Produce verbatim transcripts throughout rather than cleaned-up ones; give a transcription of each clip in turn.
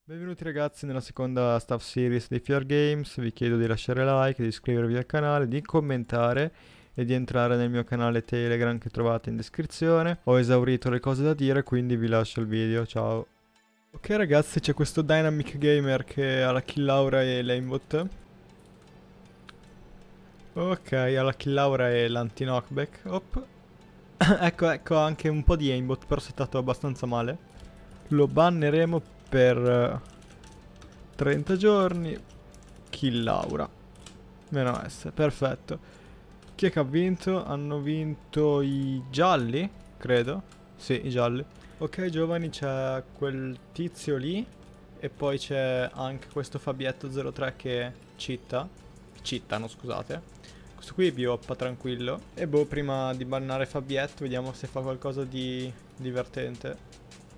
Benvenuti ragazzi nella seconda staff series dei Fear Games, vi chiedo di lasciare like, di iscrivervi al canale, di commentare e di entrare nel mio canale Telegram che trovate in descrizione. Ho esaurito le cose da dire, quindi vi lascio il video, ciao. Ok ragazzi, c'è questo Dynamic Gamer che ha la kill aura e l'aimbot. Ok, ha la kill aura e l'anti-knockback. Op. ecco, ecco, anche un po' di aimbot, però settato abbastanza male. Lo banneremo per eh, trenta giorni. Kill Laura. Meno S, perfetto. Chi è che ha vinto? Hanno vinto i gialli, credo. Sì, i gialli. Ok, giovani, c'è quel tizio lì. E poi c'è anche questo Fabietto zero tre che citta. Cittano, scusate. Questo qui è bioppa, tranquillo. E boh, prima di bannare Fabietto, vediamo se fa qualcosa di divertente.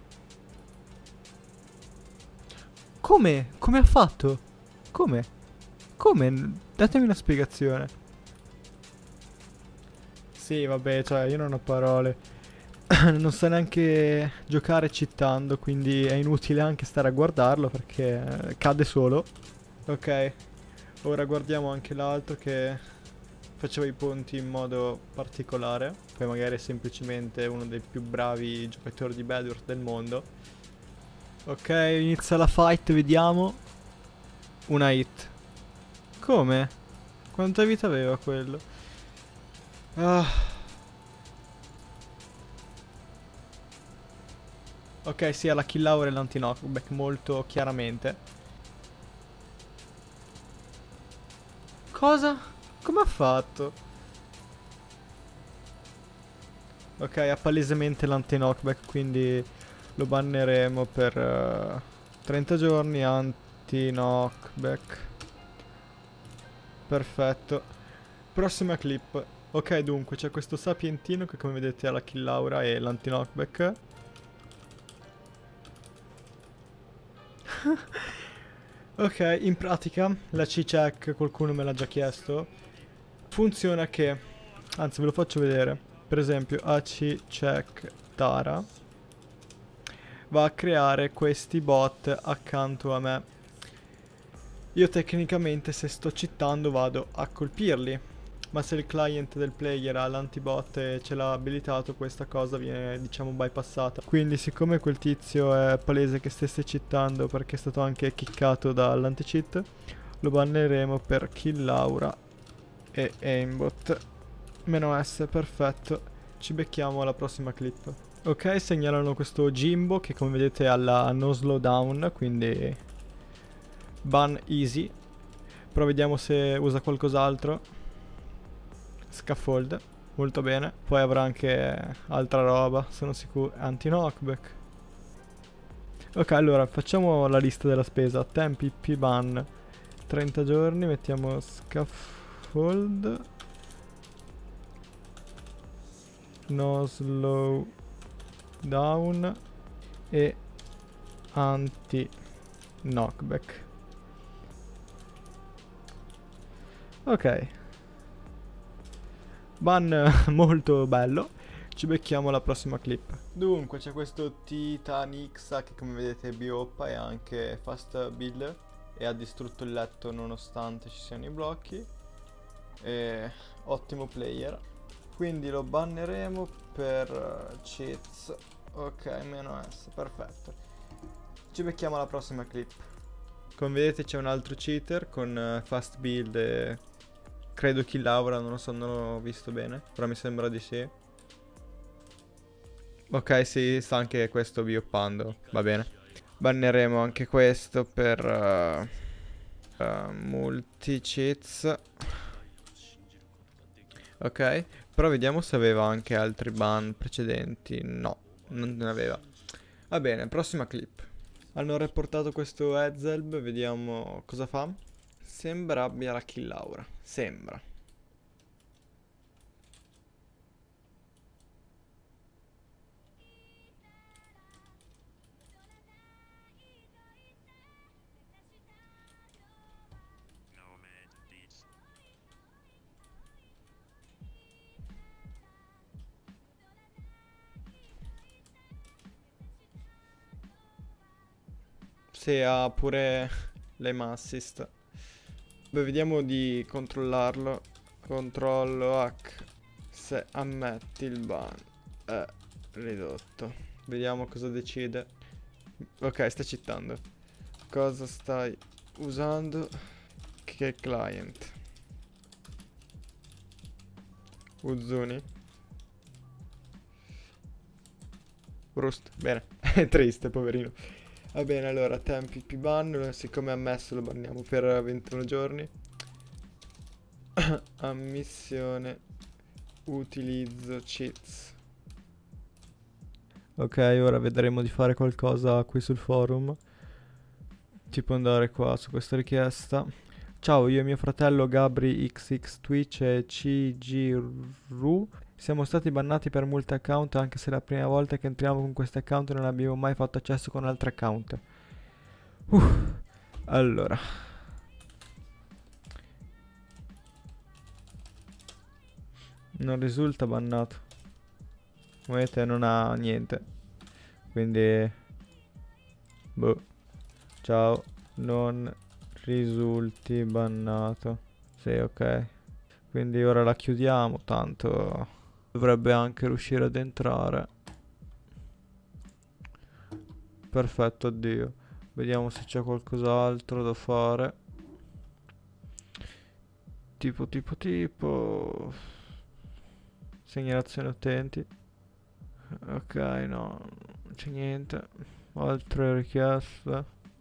Come? Come ha fatto? Come? Come? Datemi una spiegazione. Sì, vabbè, cioè io non ho parole. Non sa neanche giocare cheatando, quindi è inutile anche stare a guardarlo perché eh, cade solo. Ok, ora guardiamo anche l'altro che faceva i ponti in modo particolare. Poi magari è semplicemente uno dei più bravi giocatori di Bedwars del mondo. Ok, inizia la fight, vediamo. Una hit. Come? Quanta vita aveva quello? Ah. Ok, sì, ha la kill hour e l'anti-knockback molto chiaramente. Cosa? Come ha fatto? Ok, ha palesemente l'anti-knockback, quindi lo banneremo per uh, trenta giorni. Anti-knockback. Perfetto. Prossima clip. Ok, dunque, c'è questo sapientino che come vedete ha la kill aura e l'anti-knockback. Ok, in pratica la C-check qualcuno me l'ha già chiesto. Funziona che, anzi ve lo faccio vedere. Per esempio A C check Tara va a creare questi bot accanto a me. Io tecnicamente se sto cheatando vado a colpirli, ma se il client del player ha l'antibot e ce l'ha abilitato, questa cosa viene, diciamo, bypassata. Quindi siccome quel tizio è palese che stesse cheatando perché è stato anche kickato dall'anti-cheat, lo banneremo per kill Laura e aimbot. Meno S, perfetto. Ci becchiamo alla prossima clip. Ok, segnalano questo Jimbo che come vedete ha la no slowdown, quindi ban easy. Però vediamo se usa qualcos'altro. Scaffold, molto bene. Poi avrà anche altra roba, sono sicuro. Anti-knockback. Ok, allora facciamo la lista della spesa. Tempi P ban trenta giorni, mettiamo scaffold. No slow down e anti knockback. Ok, ban molto bello. Ci becchiamo alla prossima clip. Dunque c'è questo Titanixa che come vedete è bioppa e anche fast build e ha distrutto il letto nonostante ci siano i blocchi. E ottimo player. Quindi lo banneremo per uh, cheats. Ok, meno S, perfetto. Ci becchiamo alla prossima clip. Come vedete c'è un altro cheater con uh, fast build e credo kill Laura, non lo so, non l'ho visto bene, però mi sembra di sì. Ok, sì, sta anche questo bioppando, va bene. Banneremo anche questo per uh, uh, multi cheats. Ok, però vediamo se aveva anche altri ban precedenti. No, non ne aveva. Va bene, prossima clip. Hanno reportato questo Ezelb, vediamo cosa fa. Sembra abbia la kill Laura. Sembra. se ha pure l'aim assist. Beh, vediamo di controllarlo. Controllo H. Se ammetti il ban è ridotto. Vediamo cosa decide. Ok, sta citando. Cosa stai usando? Che client? Uzuni. Rust. Bene. È triste, poverino. Va bene, allora, tempi P ban. Siccome è ammesso lo banniamo per ventuno giorni. Ammissione. Utilizzo cheats. Ok, ora vedremo di fare qualcosa qui sul forum. Tipo andare qua su questa richiesta. Ciao, io e mio fratello Gabri X X Twitch e C G Ru siamo stati bannati per multi account, anche se è la prima volta che entriamo con questi account e non abbiamo mai fatto accesso con altri account. Uh, allora. Non risulta bannato. Come vedete non ha niente. Quindi boh. Ciao. Non risulti bannato. Sì, ok. Quindi ora la chiudiamo. Tanto dovrebbe anche riuscire ad entrare. Perfetto, addio. Vediamo se c'è qualcos'altro da fare. Tipo, tipo, tipo. Segnalazione utenti. Ok, no, non c'è niente. Altre richieste.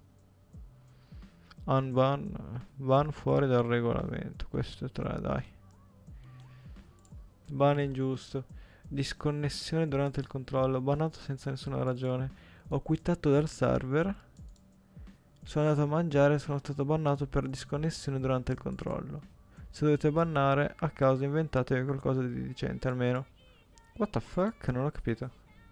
Unban. Ban fuori dal regolamento. Queste tre, dai. Ban ingiusto. Disconnessione durante il controllo. Bannato senza nessuna ragione. Ho quittato dal server. Sono andato a mangiare e sono stato bannato per disconnessione durante il controllo. Se dovete bannare a causa inventatevi qualcosa di decente almeno. What the fuck? Non ho capito.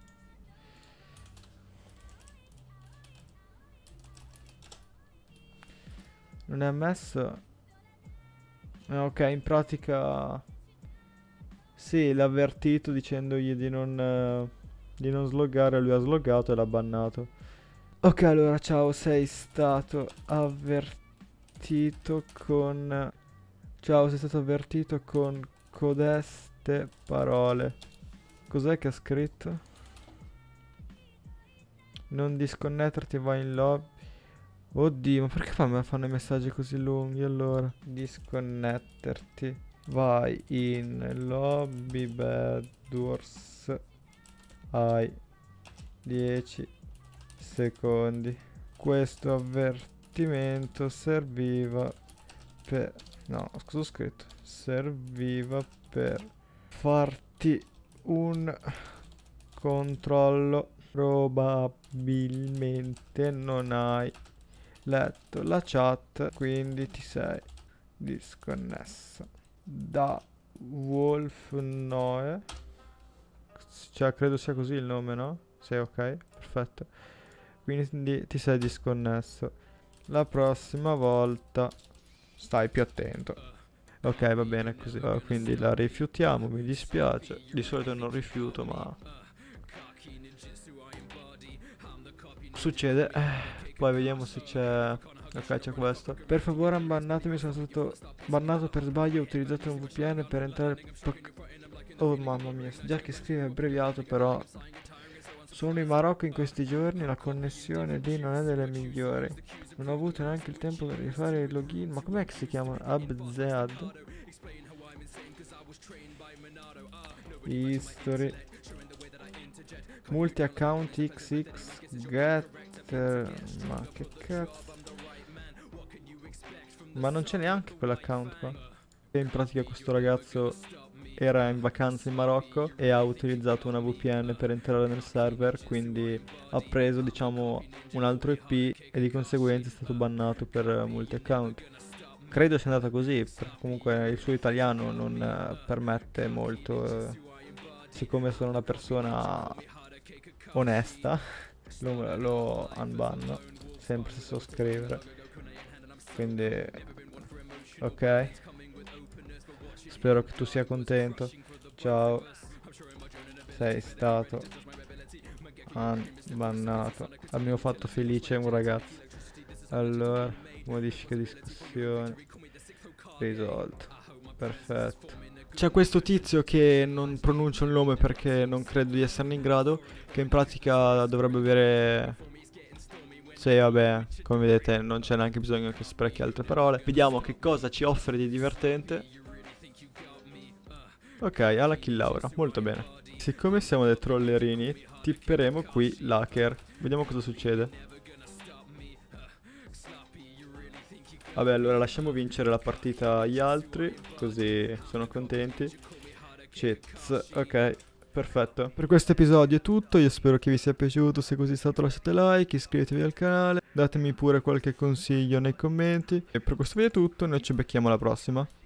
Non è ammesso. Eh, ok, in pratica sì, l'ha avvertito dicendogli di non eh, di non sloggare, lui ha sloggato e l'ha bannato. Ok, allora ciao, sei stato avvertito con ciao, sei stato avvertito con codeste parole. Cos'è che ha scritto? Non disconnetterti, vai in lobby. Oddio, ma perché fa- fanno i messaggi così lunghi allora? Disconnetterti. Vai in lobby Bedwars. Hai dieci secondi. Questo avvertimento serviva per... No, cosa ho scritto? Serviva per farti un controllo. Probabilmente non hai letto la chat, quindi ti sei disconnesso. Da Wolf Noe, cioè credo sia così il nome, no? Sì, ok, perfetto. Quindi ti sei disconnesso. La prossima volta stai più attento. Ok, va bene così. Uh, quindi la rifiutiamo, mi dispiace. Di solito non rifiuto, ma succede. Eh, poi vediamo se c'è... Ok, c'è questo. Per favore abbannatemi, sono stato bannato per sbaglio, ho utilizzato un V P N per entrare... Oh mamma mia, già che scrive abbreviato però... Sono in Marocco in questi giorni, la connessione lì non è delle migliori. Non ho avuto neanche il tempo per rifare il login. Ma com'è che si chiama? Abzead? History. Multi account X X get. Ma che cazzo? Ma non c'è neanche quell'account qua. E in pratica questo ragazzo era in vacanza in Marocco e ha utilizzato una V P N per entrare nel server, quindi ha preso diciamo un altro I P e di conseguenza è stato bannato per multi account. Credo sia andata così, perché comunque il suo italiano non eh, permette molto, eh, siccome sono una persona onesta, lo, lo unbanno, sempre se so scrivere, quindi ok. Spero che tu sia contento. Ciao. Sei stato unbannato. Abbiamo fatto felice un ragazzo. Allora, modifica discussione. Risolto. Perfetto. C'è questo tizio che non pronuncio il nome perché non credo di esserne in grado, che in pratica dovrebbe avere... Sì, vabbè, come vedete non c'è neanche bisogno che sprechi altre parole. Vediamo che cosa ci offre di divertente. Ok, alla kill Laura, molto bene. Siccome siamo dei trollerini, tipperemo qui l'hacker. Vediamo cosa succede. Vabbè, allora lasciamo vincere la partita agli altri, così sono contenti. Cheats, ok, perfetto. Per questo episodio è tutto, io spero che vi sia piaciuto, se così è stato lasciate like, iscrivetevi al canale, datemi pure qualche consiglio nei commenti. E per questo video è tutto, noi ci becchiamo alla prossima.